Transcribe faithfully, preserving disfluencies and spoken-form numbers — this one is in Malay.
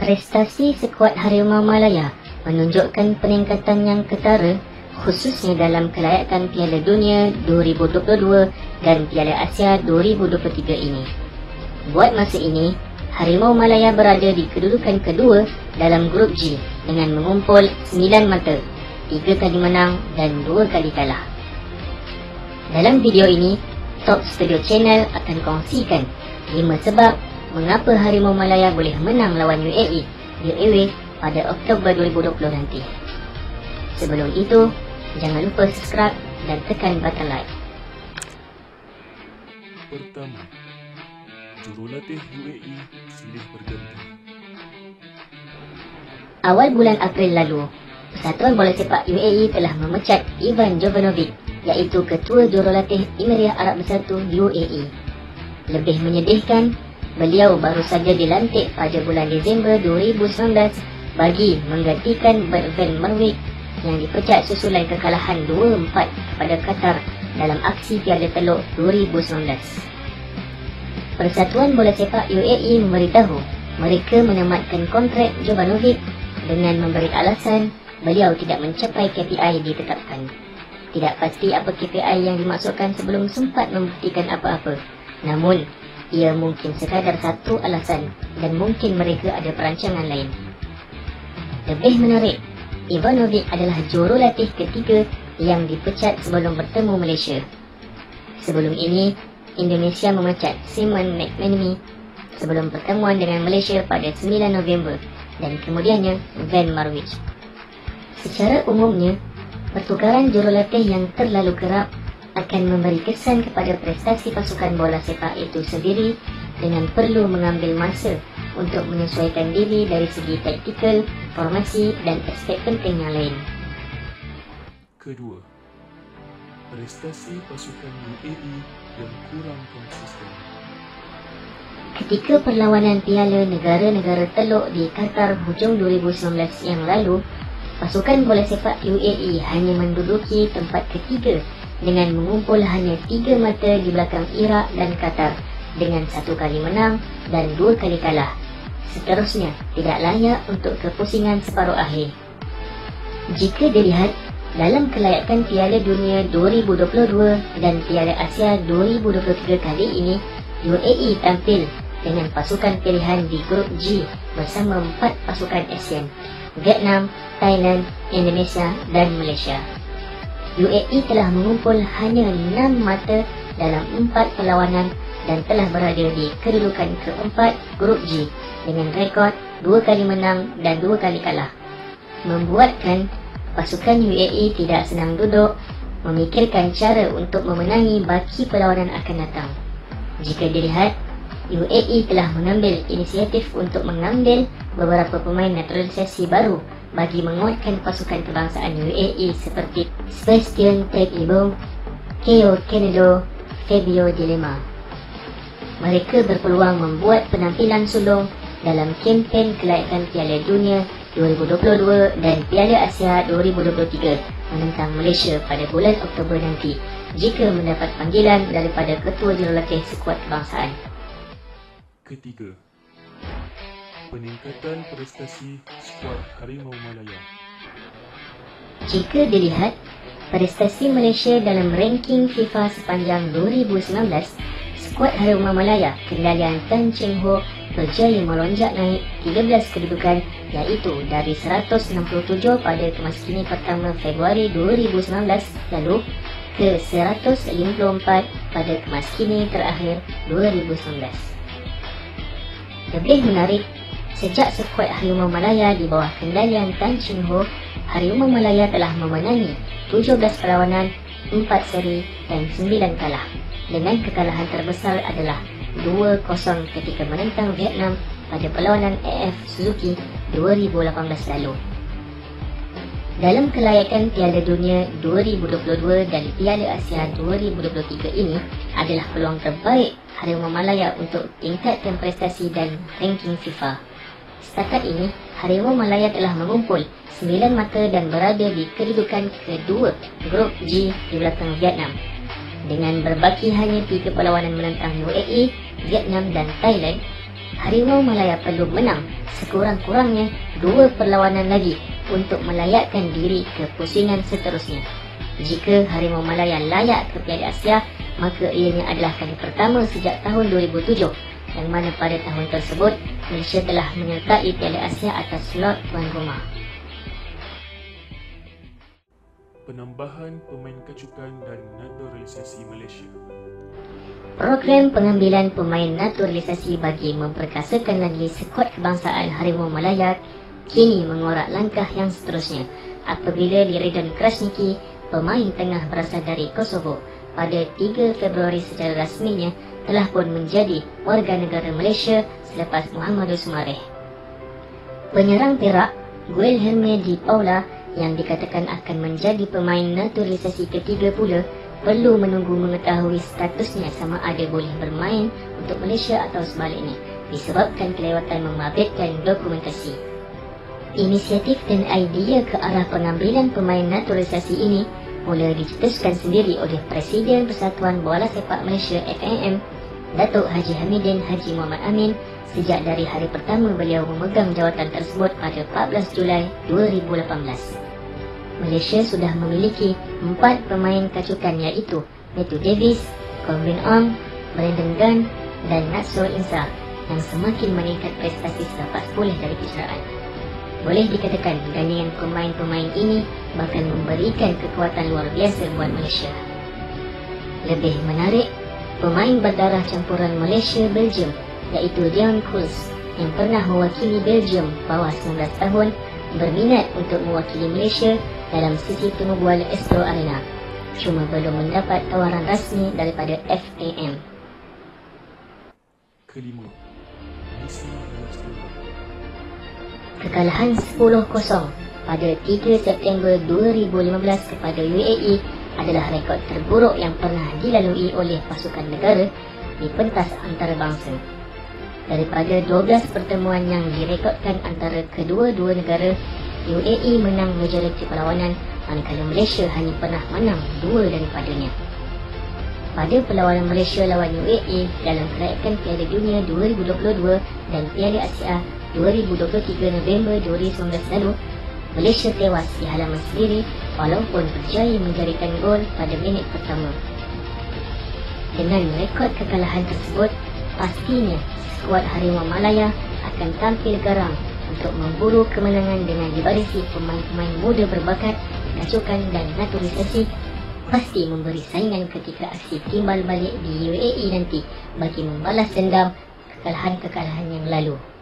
Prestasi skuad Harimau Malaya menunjukkan peningkatan yang ketara khususnya dalam kelayakan Piala Dunia dua ribu dua puluh dua dan Piala Asia dua ribu dua puluh tiga ini. Buat masa ini, Harimau Malaya berada di kedudukan kedua dalam grup G dengan mengumpul sembilan mata, tiga kali menang dan dua kali kalah. Dalam video ini, Top Studio Channel akan kongsikan lima sebab mengapa Harimau Malaya boleh menang lawan U A E di away pada Oktober dua ribu dua puluh nanti. Sebelum itu, jangan lupa subscribe dan tekan button like. Pertama, jurulatih U A E silih berganti. Awal bulan April lalu, Persatuan Bola Sepak U A E telah memecat Ivan Jovanovic, iaitu Ketua Jurulatih Emiria Arab Bersatu U A E. Lebih menyedihkan, beliau baru saja dilantik pada bulan Disember dua ribu sembilan belas bagi menggantikan Bert van Marwijk yang dipecat susulan kekalahan dua empat kepada Qatar dalam aksi Piala Teluk dua ribu sembilan belas. Persatuan Bola Sepak U A E memberitahu mereka menamatkan kontrak Jovanovic dengan memberi alasan beliau tidak mencapai K P I ditetapkan. Tidak pasti apa K P I yang dimaksudkan sebelum sempat membuktikan apa-apa. Namun, ia mungkin sekadar satu alasan dan mungkin mereka ada perancangan lain. Lebih menarik, Ivanovic adalah jurulatih ketiga yang dipecat sebelum bertemu Malaysia. Sebelum ini, Indonesia memecat Simon McManamy sebelum pertemuan dengan Malaysia pada sembilan November dan kemudiannya Van Marwijk. Secara umumnya, pertukaran jurulatih yang terlalu kerap akan memberi kesan kepada prestasi pasukan bola sepak itu sendiri dengan perlu mengambil masa untuk menyesuaikan diri dari segi taktikal, formasi dan aspek penting yang lain. Kedua, prestasi pasukan U A E yang kurang konsisten. Ketika perlawanan Piala Negara-Negara Teluk di Qatar hujung dua ribu sembilan belas yang lalu, pasukan bola sepak U A E hanya menduduki tempat ketiga dengan mengumpul hanya tiga mata di belakang Iraq dan Qatar dengan satu kali menang dan dua kali kalah. Seterusnya, tidak layak untuk kepusingan separuh akhir. Jika dilihat, dalam kelayakan Piala Dunia dua ribu dua puluh dua dan Piala Asia dua ribu dua puluh tiga kali ini, U A E tampil dengan pasukan pilihan di grup G bersama empat pasukan ASEAN, Vietnam, Thailand, Indonesia dan Malaysia. U A E telah mengumpul hanya enam mata dalam empat perlawanan dan telah berada di kedudukan keempat grup G dengan rekod dua kali menang dan dua kali kalah, membuatkan pasukan U A E tidak senang duduk memikirkan cara untuk memenangi baki perlawanan akan datang. Jika dilihat, U A E telah mengambil inisiatif untuk mengambil beberapa pemain naturalisasi baru bagi menguatkan pasukan kebangsaan U A E seperti Sebastian Teg-Ibong, Keo Kenedo, Fabio Dilema. Mereka berpeluang membuat penampilan sulung dalam kempen kelayakan Piala Dunia dua ribu dua puluh dua dan Piala Asia dua ribu dua puluh tiga menentang Malaysia pada bulan Oktober nanti jika mendapat panggilan daripada Ketua Jurulatih Skuad Kebangsaan. Ketiga, peningkatan prestasi skuad Harimau Malaya. Jika dilihat, prestasi Malaysia dalam ranking FIFA sepanjang dua ribu sembilan belas, skuad Harimau Malaya kendalian Tan Cheng Ho berjaya melonjak naik tiga belas kedudukan, iaitu dari seratus enam puluh tujuh pada kemaskini pertama Februari dua ribu sembilan belas lalu ke seratus lima puluh empat pada kemaskini terakhir dua ribu sembilan belas. Lebih menarik, sejak skuad Harimau Malaya di bawah kendalian Tan Cheng Ho, Harimau Malaya telah memenangi tujuh belas perlawanan, empat seri dan sembilan kalah. Dengan kekalahan terbesar adalah dua kosong ketika menentang Vietnam pada perlawanan A F Suzuki dua ribu lapan belas lalu. Dalam kelayakan Piala Dunia dua ribu dua puluh dua dan Piala Asia dua ribu dua puluh tiga ini adalah peluang terbaik Harimau Malaya untuk tingkatkan prestasi dan ranking FIFA. Setakat ini, Harimau Malaya telah mengumpul sembilan mata dan berada di kedudukan kedua grup G di belakang Vietnam. Dengan berbaki hanya tiga perlawanan menentang U A E, Vietnam dan Thailand, Harimau Malaya perlu menang sekurang-kurangnya dua perlawanan lagi untuk melayakkan diri ke pusingan seterusnya. Jika Harimau Malaya layak ke Piala Asia, maka ianya adalah kali pertama sejak tahun dua ribu tujuh, yang mana pada tahun tersebut Malaysia telah menyertai Piala Asia atas slot tuan rumah. Penambahan pemain kacukan dan naturalisasi Malaysia. Program pengambilan pemain naturalisasi bagi memperkasakan lagi skuad kebangsaan Harimau Malaya kini mengorak langkah yang seterusnya apabila Liridon Krasniki, pemain tengah berasal dari Kosovo, pada tiga Februari secara rasminya telah pun menjadi warga negara Malaysia selepas Muhammadul Sumareh. Penyerang Perak, Guilherme Di Paula, yang dikatakan akan menjadi pemain naturalisasi ketiga pula, perlu menunggu mengetahui statusnya sama ada boleh bermain untuk Malaysia atau sebaliknya disebabkan kelewatan membabitkan dokumentasi. Inisiatif dan idea ke arah pengambilan pemain naturalisasi ini mula dicetuskan sendiri oleh Presiden Persatuan Bola Sepak Malaysia F A M, Datuk Haji Hamidin Haji Muhammad Amin, sejak dari hari pertama beliau memegang jawatan tersebut pada empat belas Julai dua ribu lapan belas. Malaysia sudah memiliki empat pemain kacukan iaitu Matthew Davis, Colvin Ong, Brandon Gunn dan Natsol Insar yang semakin meningkat prestasi selepas pulih dari kecederaan. Boleh dikatakan gandingan pemain-pemain ini bahkan memberikan kekuatan luar biasa buat Malaysia. Lebih menarik, pemain berdarah campuran Malaysia-Belgium iaitu Dion Kuls yang pernah mewakili Belgium bawah sembilan belas tahun berminat untuk mewakili Malaysia dalam sisi temu bola Astro Arena, cuma belum mendapat tawaran rasmi daripada F A M. Kelima, misi Malaysia. Kekalahan sepuluh kosong pada tiga September dua ribu lima belas kepada U A E adalah rekod terburuk yang pernah dilalui oleh pasukan negara di pentas antarabangsa. Daripada dua belas pertemuan yang direkodkan antara kedua-dua negara, U A E menang majoriti perlawanan, manakala Malaysia hanya pernah menang dua daripadanya. Pada perlawanan Malaysia lawan U A E dalam kelayakan Piala Dunia dua ribu dua puluh dua dan Piala Asia dua ribu dua puluh tiga November dua ribu sembilan belas lalu, Malaysia tewas di halaman sendiri walaupun berjaya menjadikan gol pada minit pertama. Dengan rekod kekalahan tersebut, pastinya skuad Harimau Malaya akan tampil garang untuk memburu kemenangan dengan dibarisi pemain-pemain muda berbakat, kacukan dan naturalisasi, pasti memberi saingan ketika aksi timbal balik di U A E nanti bagi membalas dendam kekalahan-kekalahan yang lalu.